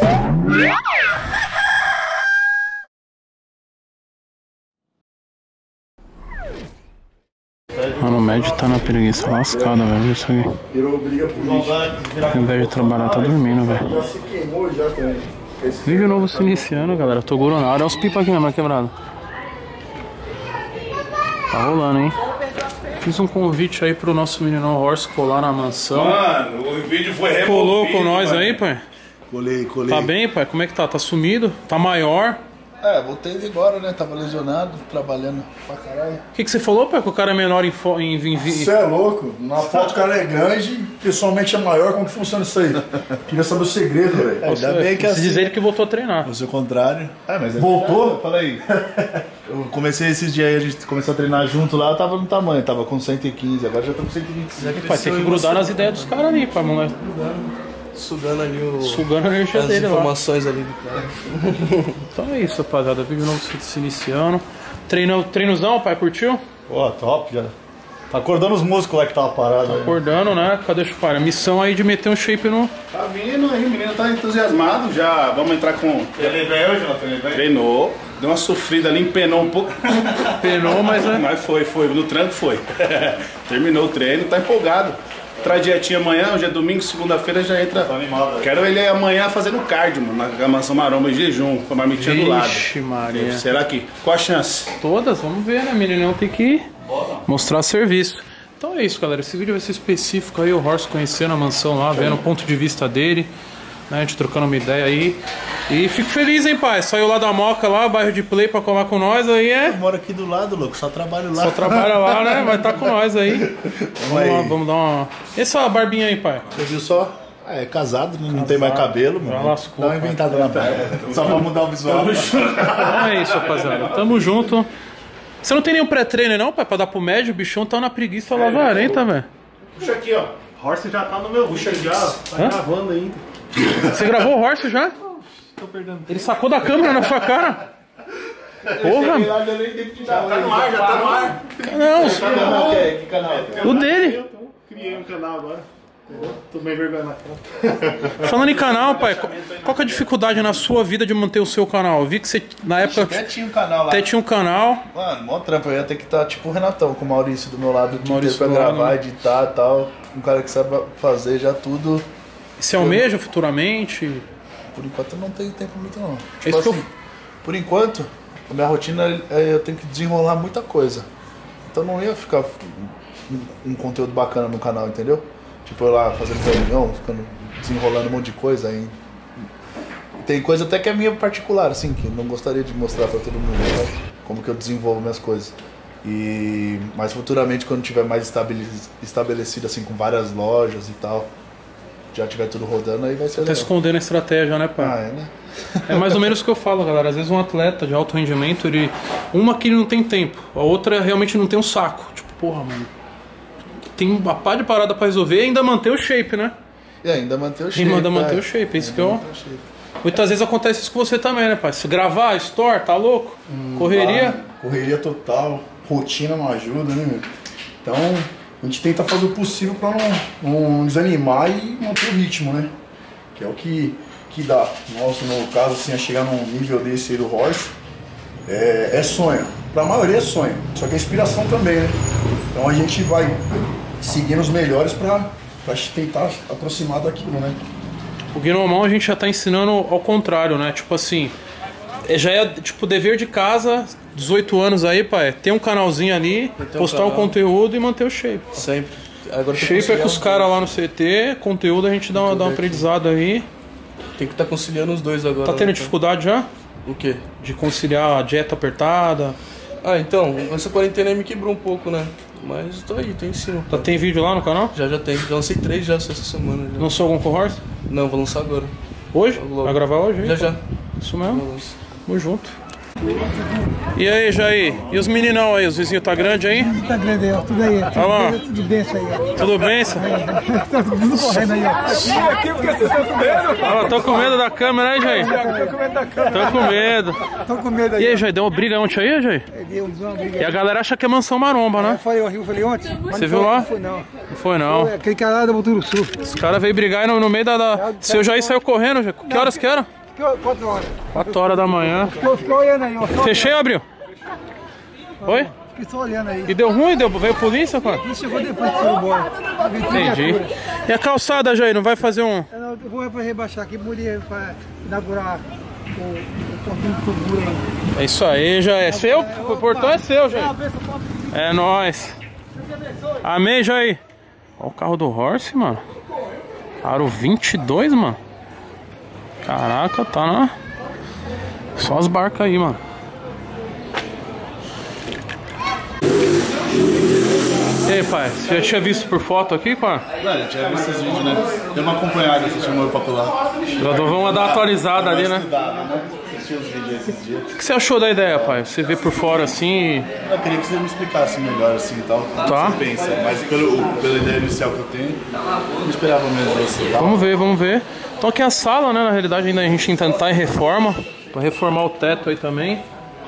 Mano, o médio tá na preguiça lascada, velho. Isso aqui. Virou briga política. Ao invés de trabalhar, tá dormindo, velho. Já se queimou já também. Vídeo novo se iniciando, galera. Tô gurando. Olha os pipa aqui mesmo, quebrado. Tá rolando, hein? Fiz um convite aí pro nosso meninão Horst colar na mansão. Mano, o vídeo foi removido. Colou com nós aí, pai? Colei. Tá bem, pai? Como é que tá? Tá sumido? Tá maior? É, voltei agora, né? Tava lesionado, trabalhando pra caralho. O que você falou, pai? Que o cara é menor em Você é louco? Na foto o cara é grande, pessoalmente é maior. Como que funciona isso aí? Queria saber o segredo, velho. Ainda bem que assim... diz ele que voltou a treinar. O seu contrário. É, mas voltou? Fala aí. Eu comecei esses dias aí, a gente começou a treinar junto lá, eu tava no tamanho, tava com 115, agora já tô com 125. Pai, tem que grudar nas ideias dos caras ali, pai, moleque. Sugando ali o... Sugando a energia as dele informações ali do cara. Então é isso, rapaziada. Vídeo novo se iniciando. Treinozão, pai, curtiu? Pô, top, já. Tá acordando os músculos lá que tava parado. Tá acordando, né? Cadê o pai? A missão aí de meter um shape no... Tá vindo aí, o menino tá entusiasmado. Já vamos entrar com... Ele veio hoje, não? Treinou. Deu uma sofrida ali, empenou um pouco. Penou, mas né? Mas foi. No tranco foi. Terminou o treino, tá empolgado. Traz dietinha amanhã, hoje é domingo, segunda-feira já entra. Tá animado. Quero ele amanhã fazendo cardio, mano, na mansão Maromba em jejum, com a marmitinha do lado. Vixe, Maria. Será que? Qual a chance? Todas, vamos ver, né? Meninão tem que mostrar serviço. Então é isso, galera. Esse vídeo vai ser específico aí, o Horst conhecendo a mansão lá, vendo o ponto de vista dele, né? A gente trocando uma ideia aí. E fico feliz, hein, pai? Saiu lá da Moca, lá, bairro de Play, pra colar com nós aí, é? Eu moro aqui do lado, louco, só trabalho lá. Só trabalha lá, né? Vai estar com nós aí. Vamos lá, vamos dar uma... Essa barbinha aí, pai? Você viu só? É casado, não tem mais cabelo, mano. Já lascou, dá uma inventada na perna. Só pra mudar o visual. Então é isso, rapaziada. Tamo junto. Você não tem nenhum pré-treino não, pai? Pra dar pro médio? O bichão tá na preguiça lavarenta, velho. Puxa aqui, ó. Horst já tá no meu vídeo já. Tá gravando ainda. Você gravou o Horst já? Tô perdendo. Ele sacou da câmera na sua cara? Porra! Já tá no ar, já tá no ar. Não, Que canal? o dele. Eu criei um canal agora. Tô meio vergonha na cara. Falando em canal, pai, qual que é a dificuldade na sua vida de manter o seu canal? Eu vi que você, na época... Até tinha um canal lá. Até tinha um canal. Mano, mó trampo. Eu ia ter que estar tipo o Renatão, com o Maurício do meu lado. Maurício pra do gravar, lado. editar e tal. Um cara que sabe fazer já tudo. Você almeja futuramente? Por enquanto eu não tenho tempo muito não. É Tipo isso assim, por enquanto, a minha rotina eu tenho que desenrolar muita coisa. Então não ia ficar um conteúdo bacana no canal, entendeu? Tipo eu lá fazendo reunião, ficando desenrolando um monte de coisa aí. Tem coisa até que é minha particular, assim, que não gostaria de mostrar pra todo mundo, né? Como que eu desenvolvo minhas coisas. Mas futuramente, quando tiver mais estabelecido, assim, com várias lojas e tal, já tiver tudo rodando, aí vai ser legal. Tá escondendo a estratégia, né, pai? Ah, é, né? É mais ou menos o que eu falo, galera. Às vezes um atleta de alto rendimento, uma que ele não tem tempo, a outra realmente não tem um saco. Tipo, porra, mano, tem uma pá de parada pra resolver e ainda manter o shape, né? E ainda manter o shape. E ainda manter o shape, isso que eu... Muitas vezes acontece isso com você também, né, pai? Se gravar, store, tá louco? Correria? Correria total, rotina não ajuda, né, meu? Então, a gente tenta fazer o possível pra não desanimar e manter o ritmo, né? Que é o que dá. Nosso, no caso, assim, a chegar num nível desse aí do Horst, é sonho. Pra maioria é sonho, só que é inspiração também, né? Então a gente vai seguindo os melhores pra tentar aproximar daquilo, né? O Gnomon a gente já tá ensinando ao contrário, né? Tipo assim, já é tipo dever de casa, 18 anos aí, pai, ter um canalzinho ali, postar o conteúdo e manter o shape. Sempre. Agora Shape é com os caras lá no CT, conteúdo a gente dá um aprendizado aí. Tem que estar conciliando os dois agora. Tá tendo dificuldade já? O quê? De conciliar a dieta apertada? Ah, então, essa quarentena aí me quebrou um pouco, né? Mas tô aí, tô em cima. Já tem vídeo lá no canal? Já tem. Já lancei 3 já essa semana. Já. Lançou algum com o Horst? Não, vou lançar agora. Hoje? Logo. Vai gravar hoje? Já. Isso mesmo. Tamo junto. E aí, Jair? E os meninão aí? Os vizinhos tá grande aí? Tá grande aí, ó. Tudo aí. Tudo bem isso aí, ó. Tudo bem, senhor? Tá tudo correndo aí, ó. Aqui porque vocês estão com medo? Ah, tô com medo da câmera, né, Jair? Tô com medo da câmera. Tô com medo. Tô com medo aí. E aí, Jair? Deu uma briga ontem aí, Jair? Deu uma briga. E a galera acha que é mansão maromba, né? Eu falei ontem. Você viu lá? Não foi não. Não foi, não. Foi aquele cara lá da Boturuçu. Os caras veio brigar aí no meio da... Seu Jair saiu correndo, Jair. Que horas que era? 4 horas. 4 horas da manhã. Fiquei olhando aí, ó. Fechei ou abriu? Oi? Fiquei só olhando aí. E deu ruim? Veio polícia, cara? E chegou depois que foi embora. Entendi. E a calçada, Jair? Não vai fazer um... Eu vou rebaixar aqui, mulher, pra inaugurar o portão de tubura aí. É isso aí, Jair. É seu? O portão é seu, Jair. É nóis. Amém, Jair. Olha o carro do Horse, mano. Aro 22, mano. Caraca, tá na... Só as barcas aí, mano. E aí, pai? Você já tinha visto por foto aqui, pai? Não, eu tinha visto esses vídeos, né? Deu uma acompanhada, você chamou eu pra pular. Vamos dar uma atualizada ali, né? Assisti os vídeos esses dias. O que você achou da ideia, pai? Você vê por fora assim... Eu queria que você me explicasse melhor assim e tal. Tá. O que você pensa, mas pela ideia inicial que eu tenho, não esperava mesmo você. Tá? Vamos ver. Então aqui é a sala, né? Na realidade ainda a gente tentar em reforma. Pra reformar o teto aí também.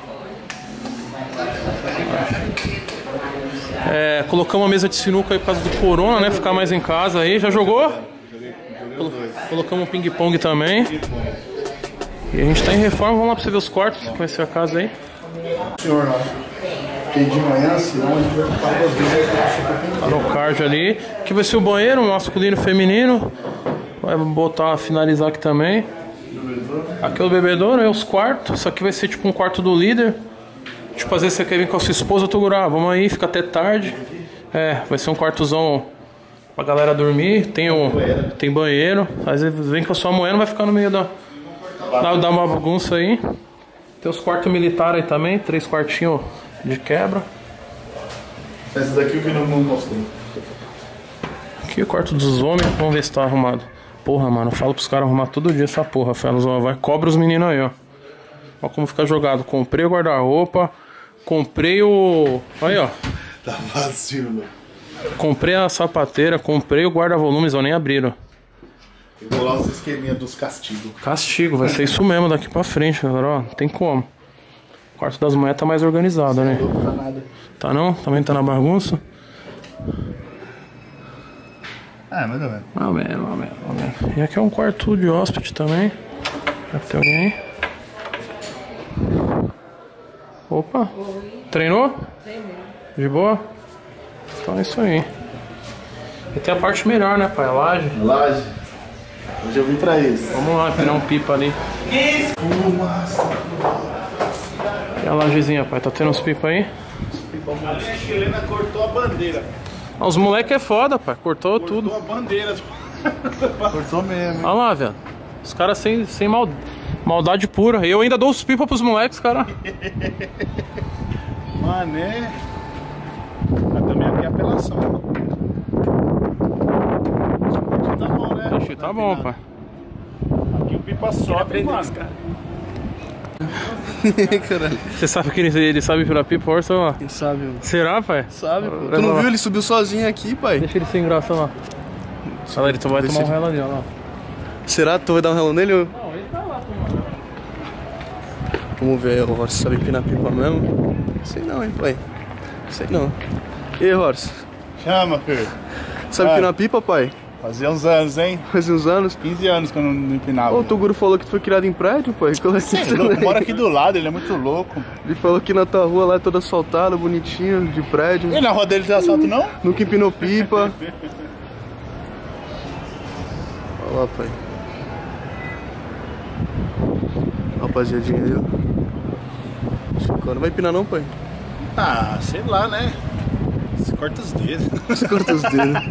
Colocamos uma mesa de sinuca aí por causa do corona, né? Ficar mais em casa aí. Já jogou? Colocamos um ping-pong também. E a gente tá em reforma. Vamos lá pra você ver os quartos. Como vai ser a casa aí. Senhor lá. Porque de manhã, senão a gente vai ficar 2 vezes. Tá no card ali. Aqui vai ser o banheiro, masculino e feminino. Vai botar, finalizar aqui também. Aqui é o bebedouro, os quartos. Isso aqui vai ser tipo um quarto do líder. Tipo, às vezes você quer vir com a sua esposa, vamos aí, fica até tarde. Vai ser um quartozão pra galera dormir. Tem banheiro. Às vezes vem com a sua mulher, não vai ficar no meio da uma bagunça aí. Tem os quartos militares aí também, 3 quartinhos de quebra. Esses daqui eu vi no mundo mostrou. Aqui é o quarto dos homens, vamos ver se tá arrumado. Porra, mano, eu falo pros caras arrumar todo dia essa porra, Felos. Vai, cobra os meninos aí, ó. Olha como fica jogado. Comprei o guarda-roupa. Comprei o... Aí, ó. Tá vazio, mano. Comprei a sapateira. Comprei o guarda-volumes, eu nem abriram. Eu vou lá os esqueminha dos castigos. Castigo, vai ser isso mesmo daqui pra frente, galera. Ó, não tem como. O quarto das mulheres tá mais organizado, né? Não tá nada. Tá não? Também tá na bagunça? Mais ou menos. Mais ou menos. E aqui é um quarto de hóspede também. Deve ter alguém aí. Opa! Treinou? Treinei. De boa? Então é isso aí. E tem a parte melhor, né, pai? A laje. Laje. Hoje eu vim pra isso. Vamos lá, pegar um pipa ali. E a lajezinha, pai? Tá tendo uns pipa aí? A chilena cortou a bandeira. Os moleque é foda, pai. Cortou tudo. Cortou a bandeira. Cortou mesmo. Olha lá, velho. Os caras sem maldade pura. E eu ainda dou os pipa pros moleques, cara. Mané. Mas também aqui é apelação. Tá bom, né? Ixi, tá bom, pai. Aqui o pipa sobe, mano. Caralho. Você sabe que ele sabe virar pipa, Orson? Lá? Quem sabe, mano. Será, pai? Sabe, pô. Tu não viu? Ele subiu sozinho aqui, pai. Deixa ele sem graça lá. Olha lá, ele vai tomar um relo ali, olha lá. Será que tu vai dar um relão nele? Não, ele tá lá tomando. Vamos ver, o Horse sabe empinar pipa mesmo? Sei não, hein, pai. Sei não. E aí, Horse? Chama, filho. Sabe empinar pipa, pai? Fazia uns anos, hein? Faz uns anos. 15 anos que eu não empinava. Ô, o Toguro falou que tu foi criado em prédio, pai. Ele mora aqui do lado, ele é muito louco. Ele falou que na tua rua lá é toda asfaltada, bonitinha, de prédio. E na rua dele tem asfalto, não? Nunca empinou pipa. Olha lá, pai. Rapaziadinha aí, ó. Chocando. Não vai empinar não, pai? Ah, sei lá, né? Você corta os dedos. Você corta os dedos.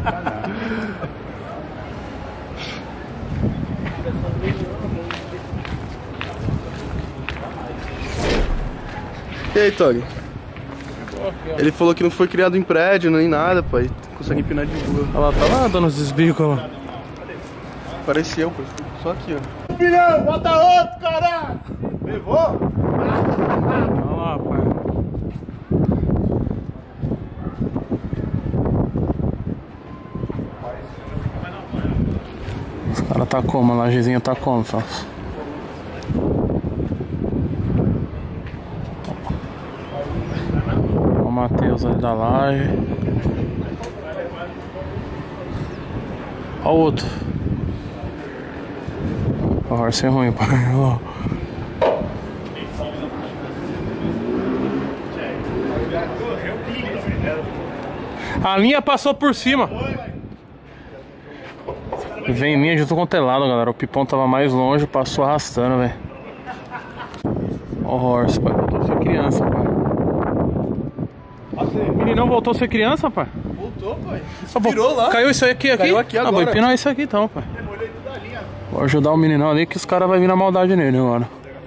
E aí, Tog? Ele falou que não foi criado em prédio nem nada, pai. Consegue empinar de boa. Olha lá, tá lá dando os desbicos lá. Parece eu, pô. Só aqui, ó. Filhão, bota outro, caralho! Levou? Olha lá, pai. Os caras tá como? A lajezinha tá como, Fausto? O Matheus ali da laje. Olha o outro. O Horse é ruim, pai. A linha passou por cima. Vem linha de tudo quanto é lado, galera. O Pipão tava mais longe, passou arrastando, velho. Ó o Horse, pai. Voltou a ser criança, pai. O meninão voltou a ser criança, pai? Voltou, pai. Virou lá. Caiu isso aí aqui? Caiu aqui agora. Vou empinar isso aqui então, pai. Vou ajudar o meninão ali que os caras vão vir na maldade nele agora.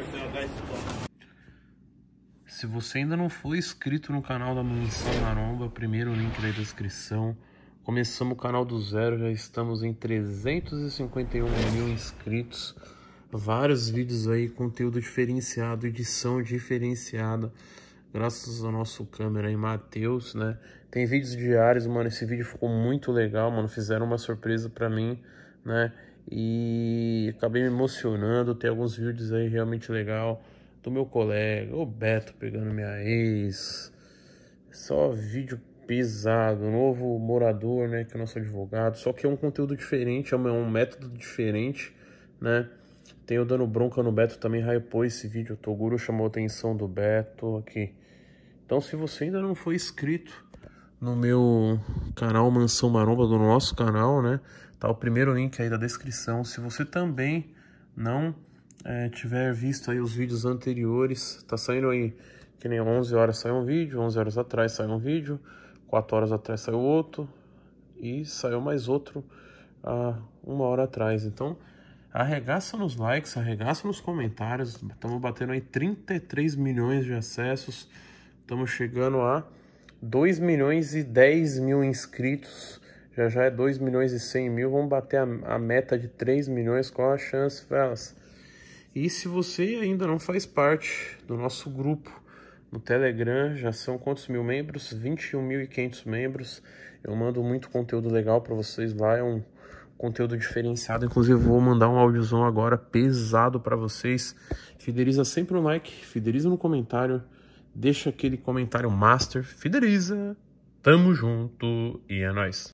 Se você ainda não for inscrito no canal da Mansão Maromba, primeiro link da descrição. Começamos o canal do zero, já estamos em 351 mil inscritos. Vários vídeos aí, conteúdo diferenciado, edição diferenciada. Graças ao nosso câmera aí, Matheus, né? Tem vídeos diários, mano. Esse vídeo ficou muito legal, mano. Fizeram uma surpresa pra mim, né? E acabei me emocionando. Tem alguns vídeos aí realmente legal do meu colega, o Beto pegando minha ex. Só vídeo pesado, novo morador, né, que é nosso advogado, só que é um conteúdo diferente, é um método diferente, né? Tem o dando bronca no Beto, também hypou esse vídeo, o Toguro chamou a atenção do Beto aqui. Então se você ainda não foi inscrito no meu canal Mansão Maromba, do nosso canal, né, tá o primeiro link aí da descrição. Se você também não tiver visto aí os vídeos anteriores, tá saindo aí, que nem 11 horas sai um vídeo, 11 horas atrás sai um vídeo, 4 horas atrás saiu outro e saiu mais outro há 1 hora atrás. Então arregaça nos likes, arregaça nos comentários. Estamos batendo aí 33 milhões de acessos. Estamos chegando a 2 milhões e 10 mil inscritos. Já é 2 milhões e 100 mil. Vamos bater a meta de 3 milhões. Qual a chance, fellas? E se você ainda não faz parte do nosso grupo no Telegram, já são quantos mil membros? 21.500 membros. Eu mando muito conteúdo legal para vocês lá, é um conteúdo diferenciado. Inclusive vou mandar um áudiozão agora pesado para vocês. Fideliza sempre no like, fideliza no comentário, deixa aquele comentário master, fideliza. Tamo junto e é nóis.